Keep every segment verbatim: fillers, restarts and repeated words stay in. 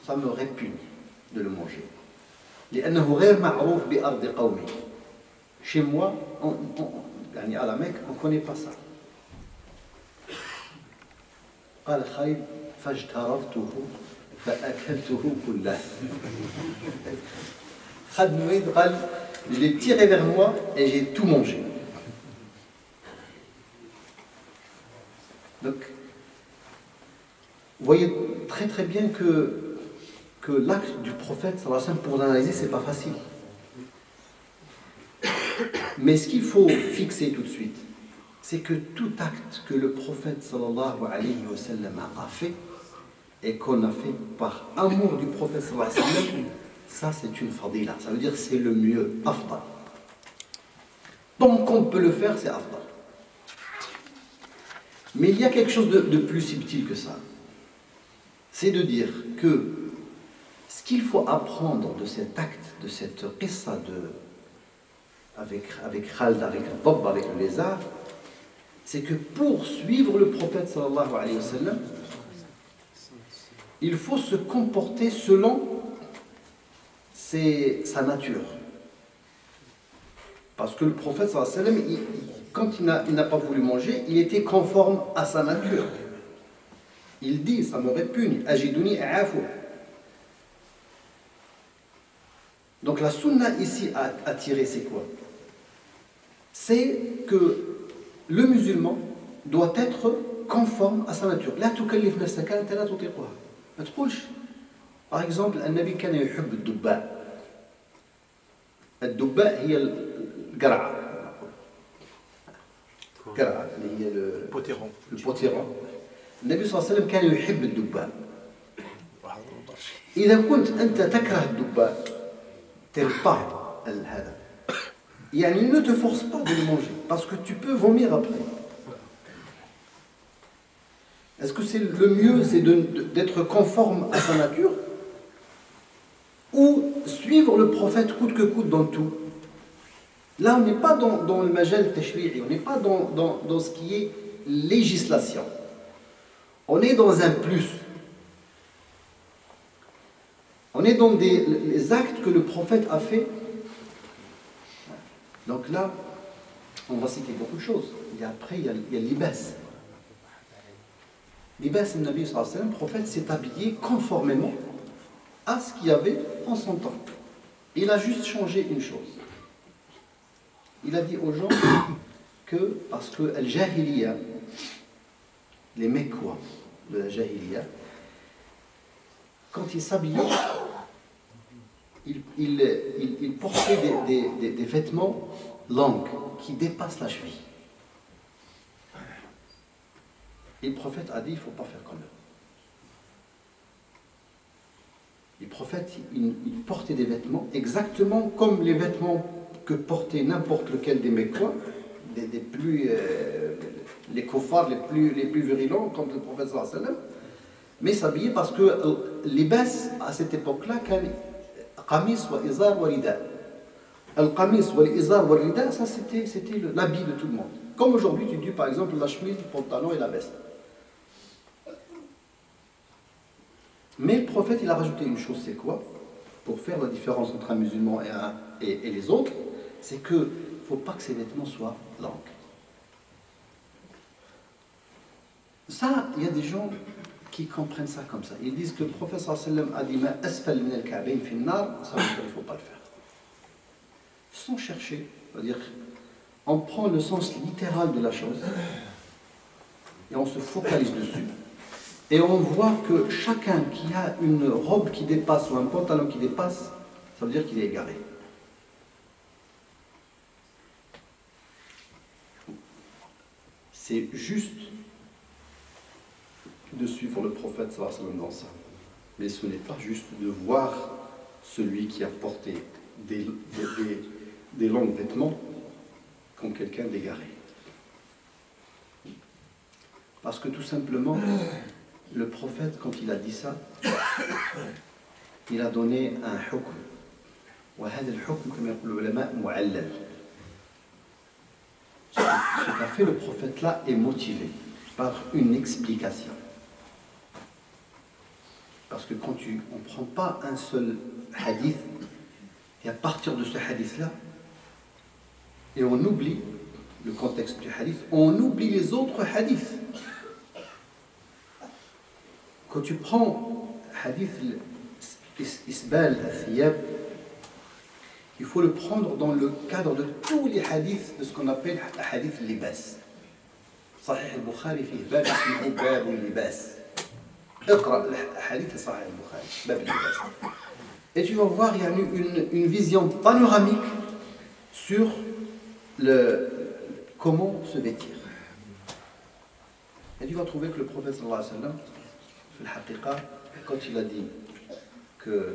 ça me répugne de le manger. لأنه غير معروف بأرض قومي. Chez moi, on, on, à la Mecque, on ne connaît pas ça. قال خالد فاجتررته فأكلته كله. Khalid bin Walid قال, je l'ai tiré vers moi et j'ai tout mangé. Donc, vous voyez très très bien que, que l'acte du prophète, pour l'analyser, c'est pas facile. Mais ce qu'il faut fixer tout de suite, c'est que tout acte que le prophète sallallahu alayhi wa sallam a fait et qu'on a fait par amour du prophète sallallahu alayhi wa sallam, ça c'est une fadila, ça veut dire c'est le mieux, afdal. Tant qu'on peut le faire, c'est afdal. Mais il y a quelque chose de, de plus subtil que ça. C'est de dire que ce qu'il faut apprendre de cet acte, de cette qissa de, avec, avec Khalid, avec le Bob, avec le lézard, c'est que pour suivre le prophète sallallahu alayhi wa sallam, il faut se comporter selon ses, sa nature. Parce que le prophète sallallahu alayhi wa sallam, il, quand il n'a, il n'a pas voulu manger, il était conforme à sa nature. Il dit, ça me répugne, ajidouni a'afu. Donc la sunna ici à, à tirer, c'est quoi? C'est que le musulman doit être conforme à sa nature. La tukallif nafsaka anta la tutiquha. Ma tqulsh. Par exemple, النبي كان يحب الدباء. الدباء هي القرعة. القرعة اللي هي البوتيرون. البوتيرون. النبي صلى الله عليه وسلم كان يحب الدباء. إذا كنت أنت تكره الدباء تلقاه هذا. يعني ne te force pas de le manger parce que tu peux vomir après. Est-ce que c'est le mieux, c'est de, de, d'être conforme à sa nature ou suivre le prophète coûte que coûte dans tout? Là, on n'est pas dans, dans le majal tashri'i, on n'est pas dans, dans, dans ce qui est législation. On est dans un plus. On est dans des, les actes que le prophète a fait. Donc là, on va citer beaucoup de choses. Et après, il y a, il y a l'ibas. L'ibas, le Nabi sallallahu alayhi wa sallam, le prophète s'est habillé conformément à ce qu'il y avait en son temps. Il a juste changé une chose. Il a dit aux gens que, parce que Al-Jahiliya, les Mekwa de la Jahiliya, quand ils s'habillaient, ils, ils, ils, ils portaient des, des, des, des vêtements longs qui dépassent la cheville. Et le prophète a dit, il ne faut pas faire comme eux. Le prophète, il, il portait des vêtements exactement comme les vêtements que portait n'importe lequel des Mekwa, des, des plus, euh, les kuffars les plus, les plus virulents, comme le prophète sallallahu alayhi wa sallam, mais s'habiller parce que euh, l'ibas à cette époque-là, qamis wa izar wa rida. Al-qamis wa l'izar wa rida, ça c'était, c'était l'habit de tout le monde. Comme aujourd'hui, tu dis par exemple la chemise, le pantalon et la veste. Mais le prophète, il a rajouté une chose, c'est quoi? Pour faire la différence entre un musulman et, un, et, et les autres, c'est qu'il ne faut pas que ces vêtements soient longs. Ça, il y a des gens qui comprennent ça comme ça. Ils disent que le prophète sallallahu alayhi wa sallam a dit « Ma asfal min al-ka'bayn fi an-nar », ça veut dire qu'il ne faut pas le faire. Sans chercher, c'est-à-dire on prend le sens littéral de la chose et on se focalise dessus. Et on voit que chacun qui a une robe qui dépasse ou un pantalon qui dépasse, ça veut dire qu'il est égaré. C'est juste de suivre le prophète sallallahu alayhi wa sallam dans ça. Mais ce n'est pas juste de voir celui qui a porté des, des, des, des longs vêtements comme quelqu'un d'égaré. Parce que tout simplement, le prophète, quand il a dit ça, il a donné un hukm. وهذا الحكم كما يقول العلماء معلل. Ce qu'a fait le prophète là est motivé par une explication. Parce que quand tu, on ne prend pas un seul hadith, et à partir de ce hadith-là, et on oublie le contexte du hadith, on oublie les autres hadiths. Quand tu prends hadith Isbal al-Thiyab, il faut le prendre dans le cadre de tous les hadiths de ce qu'on appelle hadith al-libas. Sahih al-Bukhari fi bab ismihi bab al-libas. اقرأ الحديث صحيح البخاري باب اللباس. Et tu vas voir, il y a une, une vision panoramique sur le, comment se vêtir. Et tu vas trouver que le prophète sallallahu alayhi wa sallam, quand il a dit que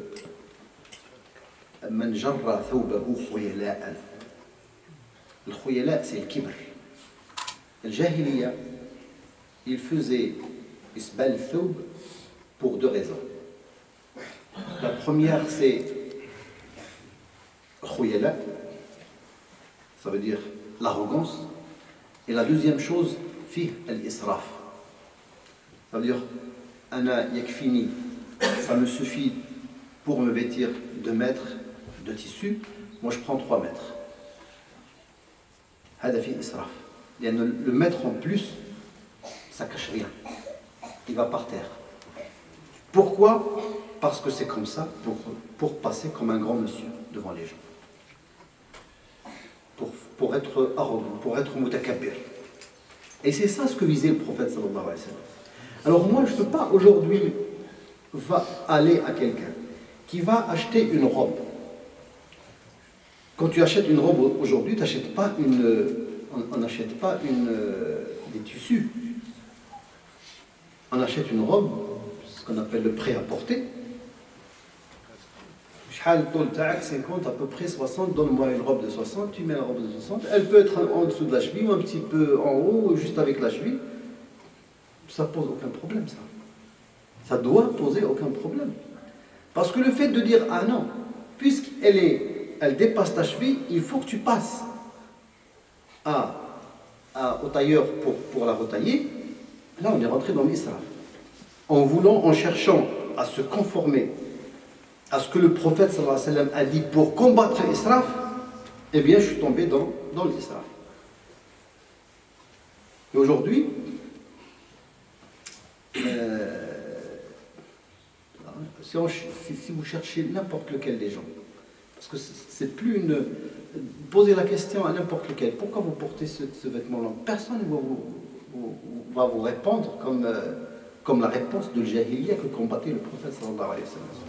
من جر ثوبه خيلاء, le khuyala c'est le kibr. Le jahiliya, il faisait isbal thawb pour deux raisons. La première c'est khuyala, ça veut dire l'arrogance, et la deuxième chose fih al-israf, ça veut dire ana yakfini, ça me suffit pour me vêtir deux mètres de tissu, moi je prends trois mètres. Hada fi israf. Le mètre en plus, ça cache rien, il va par terre. Pourquoi? Parce que c'est comme ça, pour, pour passer comme un grand monsieur devant les gens. Pour, pour être arrogant, pour être mutakabbir. Et c'est ça ce que visait le prophète sallallahu alayhi wa sallam. Alors moi je ne peux pas aujourd'hui va aller à quelqu'un qui va acheter une robe. Quand tu achètes une robe aujourd'hui, tu n'achètes pas une, on n'achète pas une, des tissus. On achète une robe, ce qu'on appelle le prêt-à-porter. cinquante, à peu près soixante, donne-moi une robe de soixante, tu mets la robe de soixante, elle peut être en dessous de la cheville ou un petit peu en haut, juste avec la cheville. Ça pose aucun problème, ça. Ça doit poser aucun problème. Parce que le fait de dire, ah non, puisqu'elle est, elle dépasse ta cheville, il faut que tu passes à, à, au tailleur pour, pour la retailler, là on est rentré dans l'islam. En voulant, en cherchant à se conformer à ce que le prophète sallallahu alayhi wa sallam a dit pour combattre l'israf, eh bien je suis tombé dans, dans l'israf. Et aujourd'hui, euh, si, on, si, si vous cherchez n'importe lequel des gens, parce que c'est plus une... Posez la question à n'importe lequel, pourquoi vous portez ce, ce vêtement-là? Personne ne va vous, vous, va vous répondre comme, euh, comme la réponse de l'Jahiliya que combattait le prophète sallallahu alayhi wa sallam.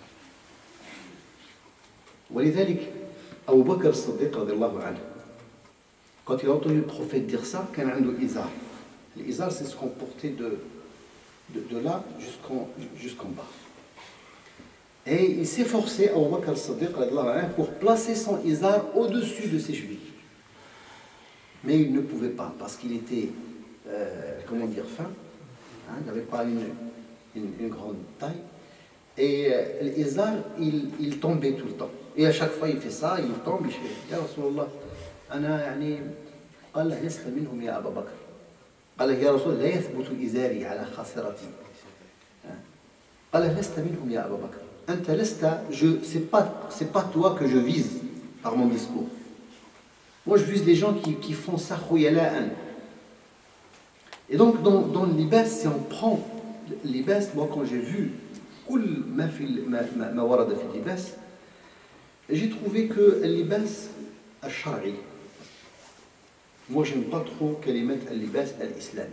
ولذلك أبو بكر الصديق رضي الله عنه, quand il a entendu le prophète dire ça, كان عنده إزار. L'izar, c'est ce qu'on portait de, de, de là jusqu'en jusqu'en bas. Et il s'est forcé, Abu Bakr al-Siddiq, pour placer son izar au-dessus de ses chevilles. Mais il ne pouvait pas, parce qu'il était, euh, comment dire, fin. Hein, il n'avait pas une, une, une grande taille. Et euh, l'izar, il, il tombait tout le temps. Et à chaque fois, il fait ça, il tombe, il fait, Ya Rasulallah, أنا يعني قال له لست منهم يا أبا بكر. قال له يا رسول لا يثبت إزاري على خاصرتي. قال له لست منهم يا أبا بكر. أنت لست, je, c'est pas, c'est pas toi que je vise par mon discours. Moi, je vise les gens qui, qui font ça khuyala'an. Et donc, dans, dans le libas, si on prend le libas, moi, quand j'ai vu كل ما في ما ما ورد في اللباس, j'ai trouvé que le libas al-shar'i, moi, j'aime pas trop kalimat al-libas al-islami.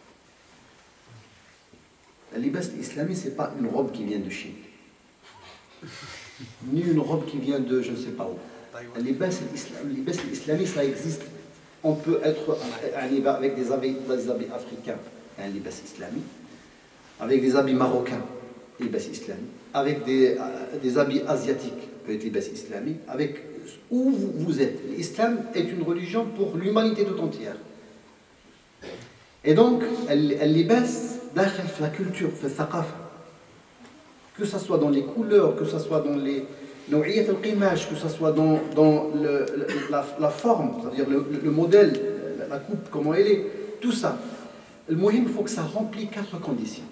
Le libas al-islami, c'est pas une robe qui vient de Chine, ni une robe qui vient de je ne sais pas où. Le libas al-islami, ça existe. On peut être avec des habits, des habits africains, un libas islami, avec des habits marocains, libas islami, avec des, des habits asiatiques, peut être libas islami, avec où vous, vous êtes. L'islam est une religion pour l'humanité tout entière. Et donc, le libas dakhil la culture, la thaqafa, que ce soit dans les couleurs, que ce soit dans les nou'iyat al-qimash, que ce soit dans, dans le, la, la forme, c'est-à-dire le, le modèle, la coupe, comment elle est, tout ça. Le muhim, il faut que ça remplisse quatre conditions.